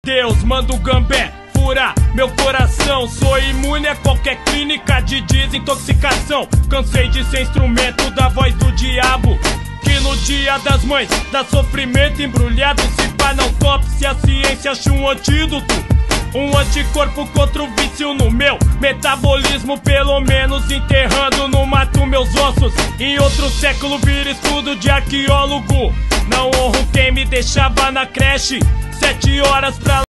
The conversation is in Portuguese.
Deus, manda o gambé furar meu coração. Sou imune a qualquer clínica de desintoxicação. Cansei de ser instrumento da voz do diabo, que no dia das mães dá sofrimento embrulhado. Se pá não top, se a ciência acha um antídoto, um anticorpo contra o vício no meu metabolismo. Pelo menos enterrando no mato meus ossos. Em outro século vira estudo de arqueólogo. Não honro quem me deixava na creche 7 horas pra